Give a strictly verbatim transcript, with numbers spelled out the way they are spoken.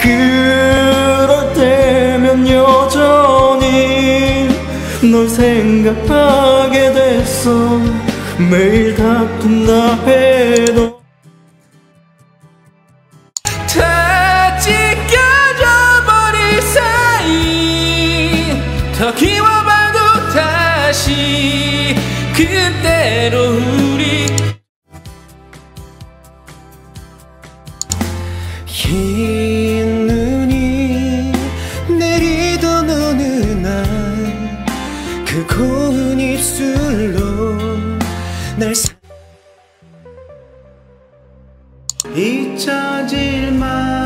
그럴 때면 여전히 널 생각하게 됐어. 매일 다툰다 해도 다 찢겨져버릴 사이 더 키워봐도 다시 그대로 우리 흰 눈이 내리던 어느 날 그 고운 입술로 날 잊혀질 마